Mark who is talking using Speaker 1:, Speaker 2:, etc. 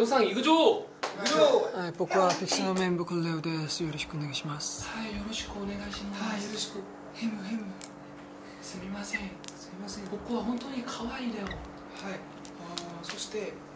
Speaker 1: 영상 이거죠?
Speaker 2: はい、僕はピクサーのメンボコレオです。よろしくお願いします。
Speaker 1: はい、よろしくお願いします。はい、よろしく。ヘム。すみません。僕は本当に可愛いだよ。はい。そして